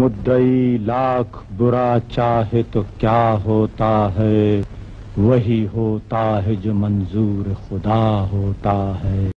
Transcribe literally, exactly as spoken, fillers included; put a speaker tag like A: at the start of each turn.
A: मुद्दई लाख बुरा चाहे तो क्या होता है, वही होता है जो मंजूर खुदा होता है।